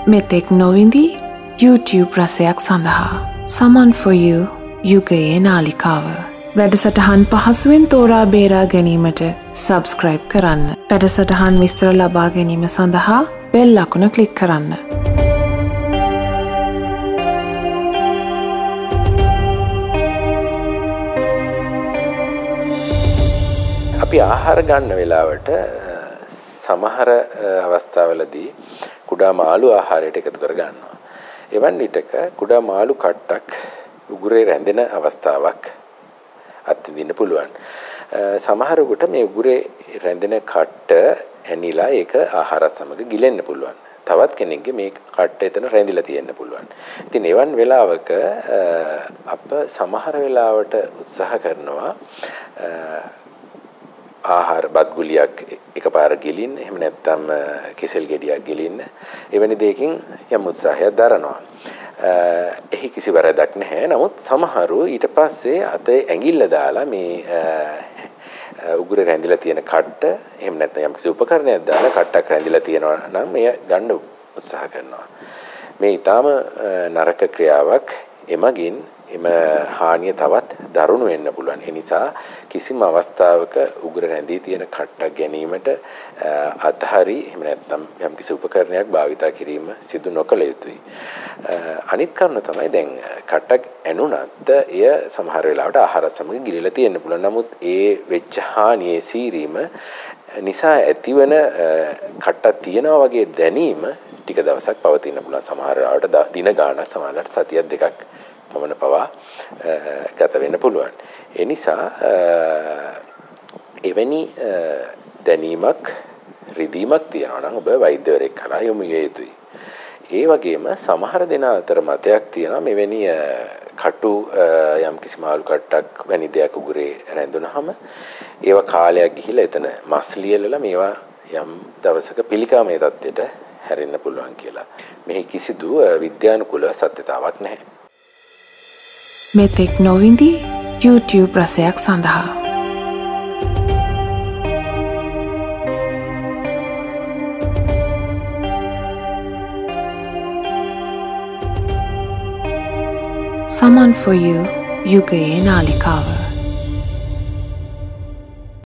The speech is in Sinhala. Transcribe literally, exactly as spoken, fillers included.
මෙතෙක් නොවිඳි YouTube රසයක් සඳහා Summon for You යුගයේ නාලිකාව වැඩසටහන් පහසුවෙන් තෝරා බේරා ගැනීමට subscribe කරන්න. වැඩසටහන් විස්තර ලබා ගැනීම සඳහා bell ලකුණ ක්ලික් කරන්න. අපි ආහාර ගන්න වෙලාවට සමහර අවස්ථාවලදී කුඩා මාළු ආහාරයට එකතු කර ගන්නවා. එවන් විටක කුඩා මාළු කට්ටක් උගුරේ රැඳෙන අවස්ථාවක් අත්විඳින්න පුළුවන්. සමහරකට මේ උගුරේ රැඳෙන කට්ට ඇනිලා ඒක ආහාර සමග ගිලෙන්න පුළුවන්. තවත් කෙනෙක්ගේ මේ කට්ට එතන රැඳිලා තියෙන්න පුළුවන්. ඉතින් එවන් වෙලාවක අප සමහර වෙලාවට උත්සාහ කරනවා ආහාර බත් ගුලියක් එකපාර ගිලින්න, එහෙම නැත්නම් කිසල් ගෙඩියක් ගිලින්න, එවැනි දෙයකින් යම් උත්සාහයක් දරනවා. එහි කිසි වරදක් නැහැ. නමුත් සමහරු ඊට පස්සේ අතේ ඇඟිල්ල දාලා මේ උගුරේ රැඳිලා තියෙන කට්ට, එහෙම නැත්නම් යම් කිසි උපකරණයක් දාලා කට්ටක් රැඳිලා තියෙනවා නම් මෙය ගන්න උත්සාහ කරනවා. මේ ඊටාම නරක ක්‍රියාවක්. එමගින් එම හානිය තවත් දරුණු වෙන්න පුළුවන්. ඒ නිසා කිසිම අවස්ථාවක උගුර රැඳී තියෙන කට්ටක් ගැනීමට අතහරි එහෙම නැත්නම් යම්කිසි උපකරණයක් භාවිතා කිරීම සිදු නොකළ යුතුයි. අනිත් කාරණා තමයි දැන් කට්ටක් ඇනුණත් එය සමහර වෙලාවට ආහාර සමග ගිලිලා තියෙන්න පුළුවන්. නමුත් ඒ වෙච්ච හානියේ සීරීම නිසා ඇතිවන කට්ටක් තියනවා වගේ දැනීම ටික දවසක් පවතින්න පුළුවන්. සමහර වෙලාවට දින ගාණක්, සමහරවිට සතියක් දෙකක් පමණ පවා ගත වෙන්න පුළුවන්. ඒ නිසා එවැනි දැනීමක්, රිදීමක් තියෙනවා නම් ඔබ වෛද්‍යවරයෙක් කරා යොමු විය යුතුයි. ඒ වගේම සමහර දෙනා අතර මතයක් තියෙනවා මෙවැනි කටු යම් කිසි මාළු කට්ටක් වැනි දෙයක් උගුරේ රැඳුනහම ඒවා කාලයක් ගිහිලා එතන මස් ලියලලා මේවා යම් දවසක පිළිකාමේ තත්ත්වයට හැරෙන්න පුළුවන් කියලා. මෙහි කිසිදු විද්‍යානුකූල සත්‍යතාවක් නැහැ. මෙතෙක් නොවිඳි YouTube රසයක් සඳහා Summon for You යුගයේ නාලිකාව